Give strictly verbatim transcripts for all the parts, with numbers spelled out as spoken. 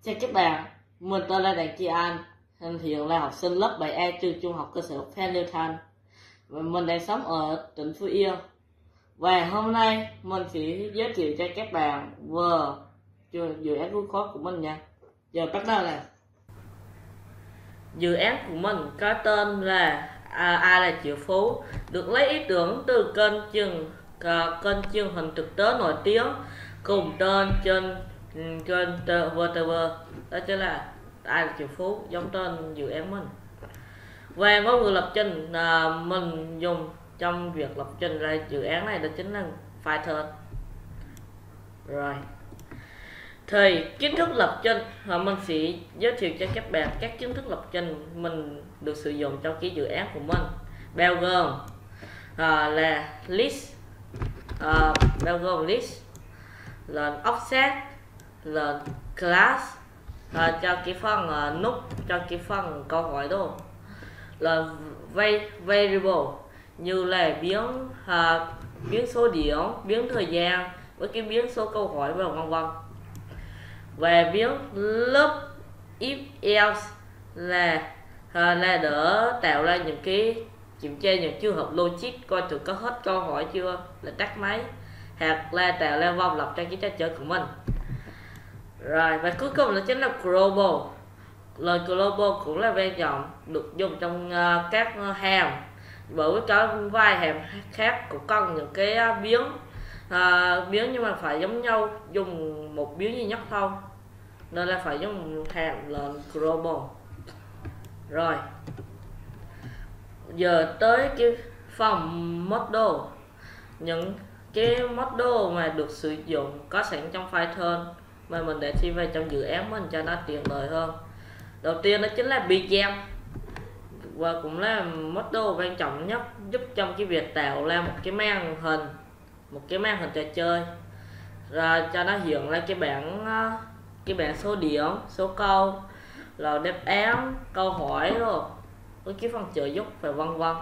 Chào các bạn, mình tên là Đặng Chi Anh, hiện là học sinh lớp bảy A trường trung học cơ sở Phan Liêu Thanh và mình đang sống ở tỉnh Phú Yên. Và hôm nay mình sẽ giới thiệu cho các bạn về dự án vui khó của mình nha. Giờ bắt đầu là dự án của mình có tên là à, Ai là triệu phú, được lấy ý tưởng từ kênh truyền uh, kênh truyền hình thực tế nổi tiếng cùng tên trên trên vê tê vê, đó chính là Ai là triệu phú, giống tên dự án mình. Và ngôn ngữ lập trình à, mình dùng trong việc lập trình ra dự án này đó chính là Python. Rồi thì kiến thức lập trình và mình sẽ giới thiệu cho các bạn các kiến thức lập trình mình được sử dụng trong cái dự án của mình, bao gồm à, là list, à, bao gồm list, là offset, là class, à, cho cái phần à, nút, cho cái phần câu hỏi đó, là variable như là biến à, biến số điểm, biến thời gian với cái biến số câu hỏi và vân vân. Và biến loop if else là à, là đỡ tạo ra những cái kiểm tra những trường hợp logic, coi thử có hết câu hỏi chưa, là tắt máy, hoặc là tạo ra vòng lặp trong cái trò chơi của mình. Rồi và cuối cùng là chính là global. Lời global cũng là quan trọng, được dùng trong uh, các uh, hàm, bởi vì có vài hàm khác cũng cần những cái uh, biến uh, biến nhưng mà phải giống nhau, dùng một biến duy nhất thôi, nên là phải dùng hàm là global. Rồi giờ tới cái phần model, những cái model mà được sử dụng có sẵn trong Python mà mình để thi về trong dự án mình cho nó tiện lợi hơn. Đầu tiên đó chính là Bgem, và cũng là model quan trọng nhất, giúp trong cái việc tạo ra một cái màn hình, một cái màn hình trò chơi, rồi cho nó hiện ra cái bảng cái bảng số điểm, số câu, là đáp án, câu hỏi rồi với cái phần trợ giúp và vân vân.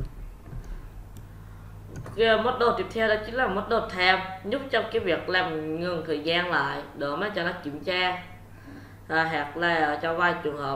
Cái model tiếp theo đó chính là model time, giúp trong cái việc làm ngừng thời gian lại để mà cho nó kiểm tra, à, hoặc là cho vài trường hợp.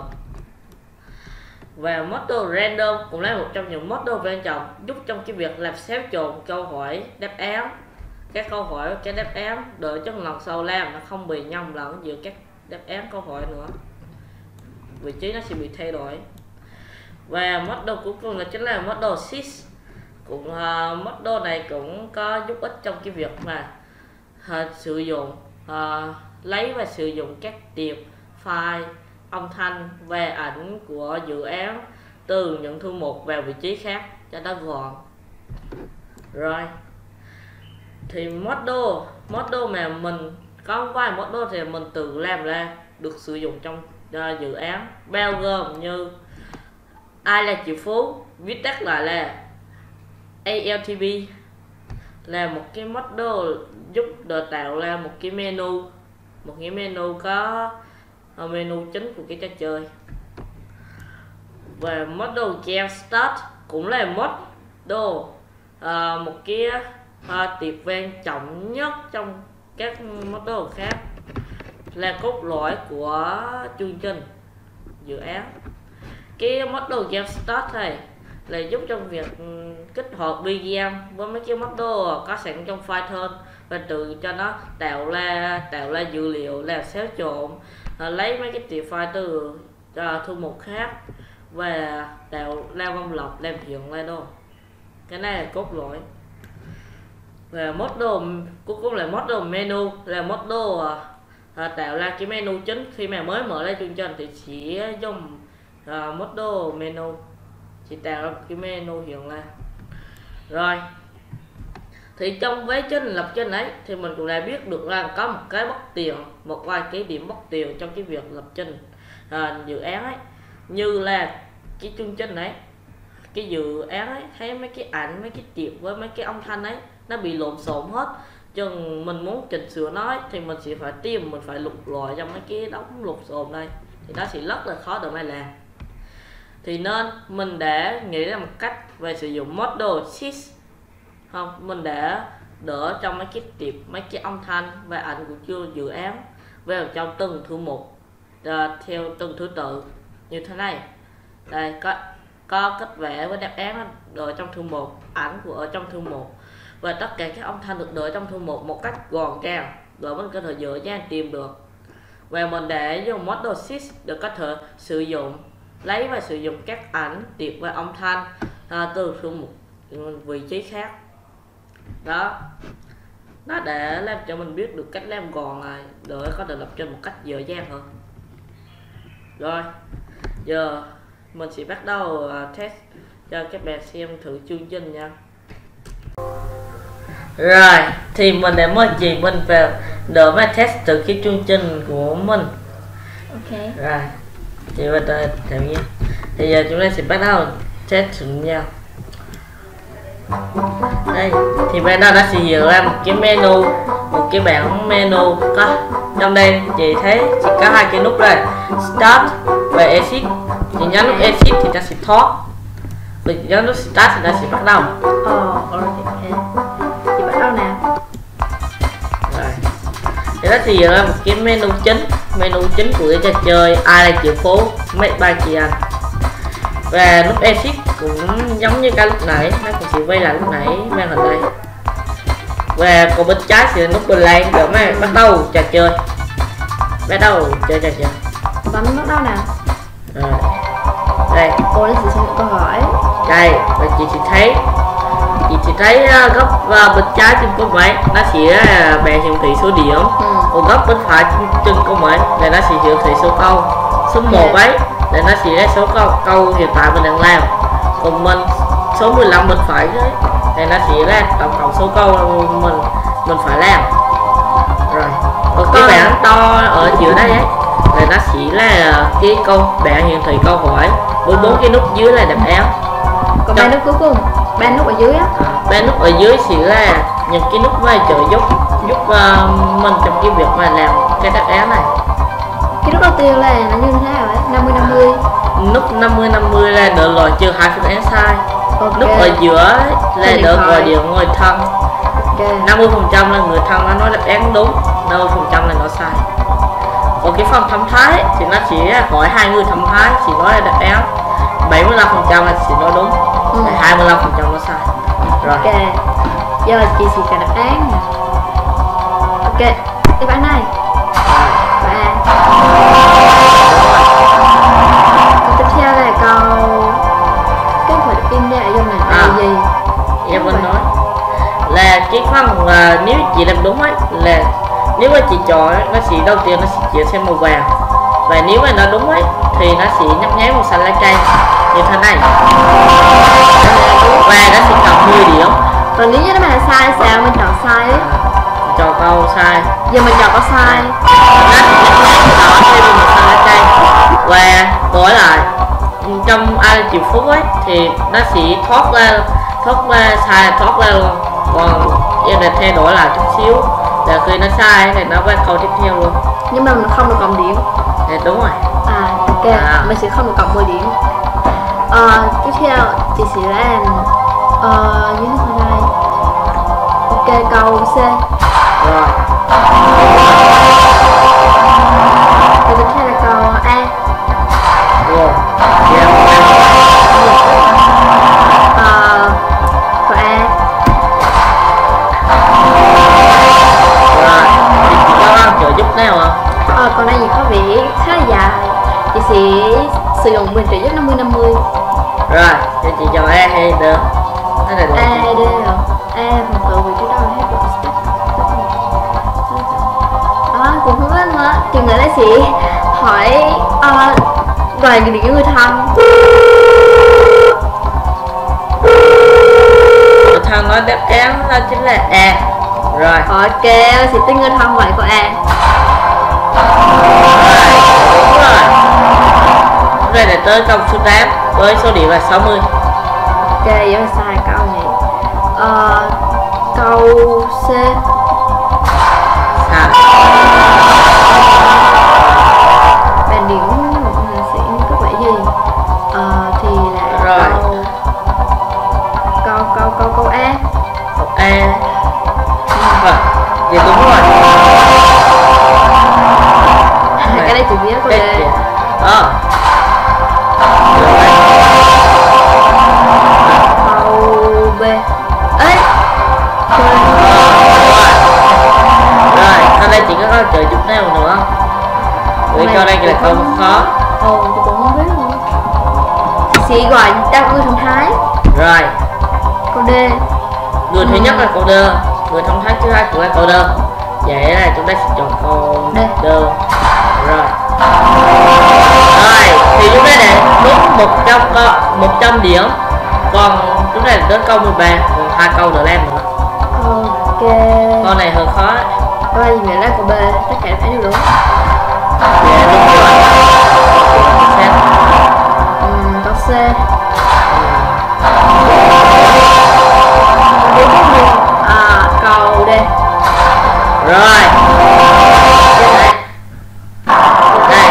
Và model random cũng là một trong những model quan trọng, giúp trong cái việc làm xáo trộn câu hỏi, đáp án, các câu hỏi cái đáp án, để cho lần sau làm nó không bị nhầm lẫn giữa các đáp án câu hỏi nữa, vị trí nó sẽ bị thay đổi. Và model cuối cùng là chính là model sys, cũng uh, model này cũng có giúp ích trong cái việc mà uh, sử dụng uh, lấy và sử dụng các tiệp file âm thanh và ảnh của dự án từ những thư mục vào vị trí khác cho nó gọn. Rồi thì model model mà mình có vài model thì mình tự làm ra, được sử dụng trong uh, dự án, bao gồm như Ai là triệu phú, viết tắt lại là a lờ tê bê, là một cái model giúp đỡ tạo ra một cái menu, một cái menu có uh, menu chính của cái trò chơi. Và model game start cũng là model uh, một cái uh, tiệp quan trọng nhất trong các model khác, là cốt lõi của chương trình dự án. Cái model game start này là giúp trong việc kích hoạt Bgem với mấy cái model có sẵn trong Python, và tự cho nó tạo ra tạo ra dữ liệu, làm xáo trộn, à, lấy mấy cái tiệp file từ à, thư mục khác và tạo ra vòng lặp, làm hiện ra đâu. Cái này là cốt lõi. Và model cuối cùng là model menu, là model à, à, tạo ra cái menu chính khi mà mới mở ra chương trình thì chỉ dùng à, model menu, chỉ tạo ra cái menu hiện ra. Rồi thì trong với trình lập trình ấy thì mình cũng đã biết được là có một cái bất tiện, một vài cái điểm bất tiện trong cái việc lập trình à, dự án ấy, như là cái chương trình ấy, cái dự án ấy, thấy mấy cái ảnh, mấy cái tiệp với mấy cái âm thanh ấy nó bị lộn xộn hết, chừng mình muốn chỉnh sửa nó ấy, thì mình sẽ phải tìm, mình phải lục lọi trong mấy cái đống lộn xộn đây, thì nó sẽ rất là khó để mà làm. Thì nên mình đã nghĩ ra một cách về sử dụng model sys, không, mình đã đỡ trong mấy cái tiệp, mấy cái âm thanh và ảnh của chưa dự án vào trong từng thư mục, uh, theo từng thứ tự như thế này. Đây có có cách vẽ với đáp án đợi trong thư mục, ảnh của ở trong thư mục, và tất cả các âm thanh được đợi trong thư mục một cách gọn gàng để mình có thể dễ dàng tìm được. Và mình để dùng Model Sys để có thể sử dụng lấy và sử dụng các ảnh tiệp và âm thanh à, từ thư mục vị trí khác. Đó, nó để làm cho mình biết được cách làm gọn này để có thể lập trình một cách dễ dàng hơn. Rồi, giờ mình sẽ bắt đầu uh, test cho các bạn xem thử chương trình nha. Rồi, thì mình đã mời chị Minh vào để mà test thử cái chương trình của mình. Ok. Rồi, chị Minh ơi, theo nhé. Thì giờ chúng ta sẽ bắt đầu test thử nhau. Đây, thì bên đó đã sẽ hiện ra một cái menu, một cái bảng menu có trong đây chị thấy chỉ có hai cái nút đây, Start và Exit. Chị nhấn nút Exit thì ta sẽ thoát, và nhấn nút Start thì ta sẽ bắt đầu. Ờ, ok. Chị bắt đầu nào. Rồi, thì đó thì hiện ra một cái menu chính, menu chính của cái trò chơi Ai là triệu phú Make by chị anh. Và nút Exit cũng giống như cái lúc nãy, nó cũng sẽ quay lại lúc nãy màn hình đây. Và còn bên trái sẽ là nút Play để mà bắt đầu trò chơi. Bắt đầu chơi trò chơi. Bấm nút đâu nào. Rồi. Đây. Cô đã sẽ câu hỏi. Đây, và chị sẽ thấy chị sẽ thấy uh, góc uh, bên trái trên câu máy nó sẽ uh, bảng hiển thị số điểm. Ừ. Còn góc bên phải trên, trên câu máy là nó sẽ hiển thị số câu. Số một ấy là nó sẽ là số câu câu hiện tại mình đang làm. Còn mình số mười lăm bên phải đấy thì nó sẽ là tổng cộng số câu mình mình phải làm. Rồi, còn cái bảng to ở giữa đây ấy là nó sẽ là cái câu bảng hiển thị câu hỏi với bốn cái nút dưới là đáp án. Còn ba nút cuối cùng, ba nút ở dưới á. À, ba nút ở dưới sẽ là những cái nút mà trợ giúp giúp uh, mình trong cái việc mà làm cái đáp án này. Cái nút đầu tiên là nó như thế nào đấy? năm mươi năm mươi. Nút năm mươi năm mươi là đỡ loại trừ hai phương án sai. Okay. Nút ở giữa là đỡ gọi điện người thân. Okay. năm mươi phần trăm là người thân nó nói đáp án đúng, năm mươi phần trăm là nó sai. Còn cái phần thẩm thái thì nó chỉ hỏi hai người thẩm thái chỉ nói là đáp án, bảy mươi lăm phần trăm là chỉ nói đúng, ừ. hai mươi lăm phần trăm nó sai. Rồi. Ok. Giờ chị sẽ trả đáp án. Ok. Cái bản này. Và tiếp theo là câu cái thuật in ra dùng này là à, gì? Em vẫn nói là cái phần uh, nếu chị làm đúng ấy là nếu mà chị chọn nó sẽ đầu tiên nó sẽ chuyển sang màu vàng, và nếu mà nó đúng ấy thì nó sẽ nhấp nháy màu xanh lá cây như thế này, và nó sẽ cộng mười điểm. Còn nếu như nó mà sai sao mình chọn sai ấy? Chọn câu sai. Giờ mình chọn câu sai. Nó sẽ nhấp nháy đỏ thêm màu xanh lá cây, và đổi lại trong ai triệu phút ấy thì nó sẽ thoát ra thoát ra sai thoát ra luôn. Còn em định thay đổi lại chút xíu là khi nó sai thì nó qua câu tiếp theo luôn. Nhưng mà mình không được cộng điểm. Dạ đúng rồi. À ok, à. Mình sẽ không được cộng mười điểm. À, tiếp theo chị sẽ làm uh, như thế này. Ok, câu C. Rồi. Và tiếp theo là câu A. Rồi. Yeah. Uh, câu A. Rồi, chị có đang trợ giúp nào không? Ờ, còn đây gì có vẻ khá là dài. Chị sẽ sử dụng quyền trợ giúp năm mươi năm mươi. Rồi, thì chị chọn A hay D? A hay D rồi? A phần tự vì cái đó là hết rồi. Đó, cũng không biết nữa. Chừng nữa là sẽ hỏi uh, vài người điểm người thân. Người thân nói đáp án đó chính là A. Rồi. Ok, sẽ tính người thân vậy của A. Đúng rồi. Đây là tới câu số tám với số điểm là sáu mươi. Ok, vậy mà sai câu này. Uh, câu C. Sao? Bàn điểm mình sẽ có vẻ gì? Uh, thì là rồi. Câu câu câu câu A. Câu A. Rồi, vậy đúng rồi. Cái đây từ với câu Cái D. gì? Ờ. Câu B. Ê. Rồi, sau đây chỉ có câu chữ chút nào nữa. Vì câu đây là câu khó. Ồ, tôi cũng không biết nữa. Chị gọi đáp người thông thái. Rồi, Câu D. người thứ nhất là câu D, người thông thái thứ hai cũng là câu D. Vậy là chúng ta sẽ chọn câu D. D. Rồi. Rồi, thì chúng ta đã đúng một trăm câu, một trăm điểm. Còn chúng ta đến câu mười ba, còn hai câu nữa làm nữa. Ok. Câu này hơi khó. Câu A gì nghĩa là câu B, tất cả phải đều đúng. Dạ đúng rồi. Xem. Ừm, câu C. À, câu D. Rồi. Đây. Đây.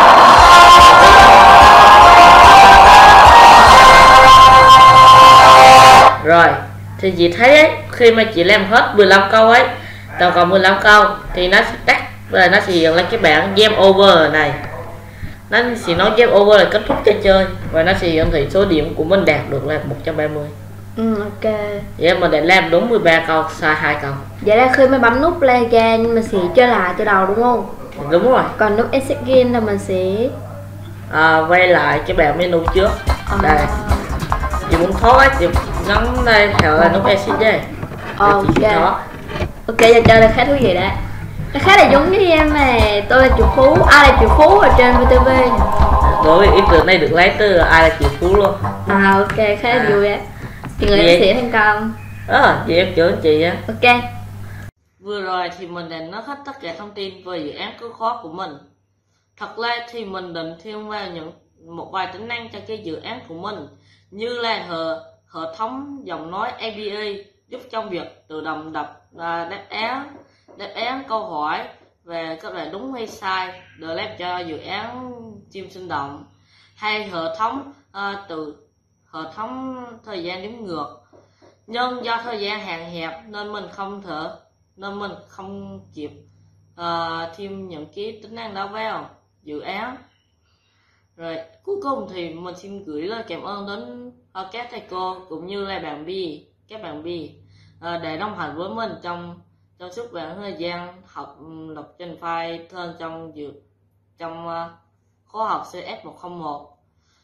Rồi, thì chị thấy ấy, khi mà chị làm hết mười lăm câu ấy, tổng cộng mười lăm câu thì nó sẽ tắt và nó sẽ hiện lên cái bảng game over này. Nó sẽ nói game over là kết thúc trò chơi và nó sẽ hiển thị số điểm của mình đạt được là một trăm ba mươi. Ừ, ok. Vậy mình đã làm đúng mười ba câu, sai hai câu. Vậy là khi mới bấm nút play game mình sẽ chơi lại từ đầu đúng không? Đúng rồi. Còn nút exit game là mình sẽ À, quay lại cái bảng menu trước. à, Đây. Chị muốn thoát ấy, chị nhấn đây theo là nút exit đây. ok. Chị sẽ thoát. Ok, giờ chơi là khá thú vị đấy. Nó khá là giống với em mà tôi là triệu phú, ai là triệu phú ở trên vê tê vê. Đối với ý tưởng này được lấy từ ai là triệu phú luôn. À ok, khá là À. vui á. Chị người Vậy? em sẽ thành công. À, vậy em chữa chị á. Ok. Vừa rồi thì mình đã nói hết tất cả thông tin về dự án cứu khó của mình. Thật ra thì mình định thêm vào những một vài tính năng cho cái dự án của mình, như là hệ, hệ thống giọng nói a pê i giúp trong việc tự động đọc à, đáp án đáp án câu hỏi về các bạn đúng hay sai để làm cho dự án chim sinh động, hay hệ thống à, từ hệ thống thời gian đếm ngược. Nhưng do thời gian hạn hẹp nên mình không thể nên mình không kịp uh, thêm những cái tính năng đó vào dự án. Rồi cuối cùng thì mình xin gửi lời cảm ơn đến uh, các thầy cô cũng như là bạn Bi, các bạn Bi uh, để đồng hành với mình trong trong suốt khoảng thời gian học um, lập trình Python trong dự trong uh, khóa học xê ét một không một.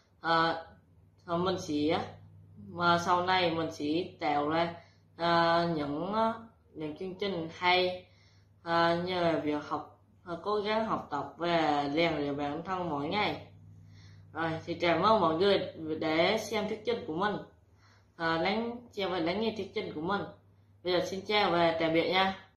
Uh, mình sẽ mà sau này mình sẽ tạo ra uh, những uh, những chương trình hay uh, như là việc học uh, cố gắng học tập và rèn luyện bản thân mỗi ngày. Rồi thì cảm ơn mọi người để xem thuyết trình của mình, uh, lắng xem và lắng nghe thuyết trình của mình. Bây giờ xin chào và tạm biệt nha.